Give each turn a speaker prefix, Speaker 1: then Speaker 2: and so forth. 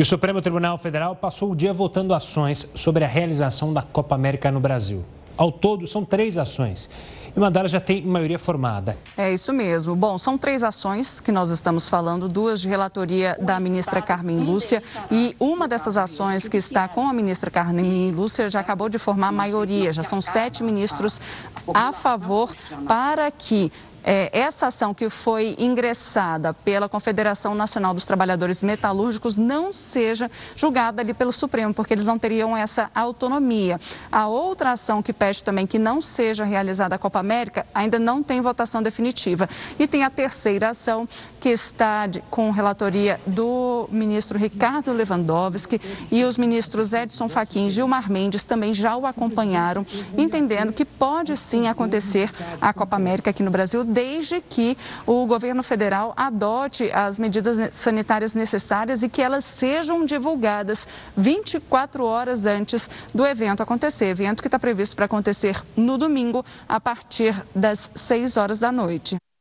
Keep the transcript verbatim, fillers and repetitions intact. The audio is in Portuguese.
Speaker 1: E o Supremo Tribunal Federal passou o dia votando ações sobre a realização da Copa América no Brasil. Ao todo, são três ações. E uma delas já tem maioria formada.
Speaker 2: É isso mesmo. Bom, são três ações que nós estamos falando, duas de relatoria da ministra Carmen Lúcia e uma dessas ações que está com a ministra Carmen Lúcia já acabou de formar maioria. Já são sete ministros a favor para que É, essa ação que foi ingressada pela Confederação Nacional dos Trabalhadores Metalúrgicos não seja julgada ali pelo Supremo, porque eles não teriam essa autonomia. A outra ação que pede também que não seja realizada a Copa América ainda não tem votação definitiva. E tem a terceira ação que está de, com relatoria do ministro Ricardo Lewandowski e os ministros Edson Fachin e Gilmar Mendes também já o acompanharam, entendendo que pode sim acontecer a Copa América aqui no Brasil, desde que o governo federal adote as medidas sanitárias necessárias e que elas sejam divulgadas vinte e quatro horas antes do evento acontecer. Evento que está previsto para acontecer no domingo, a partir das seis horas da noite.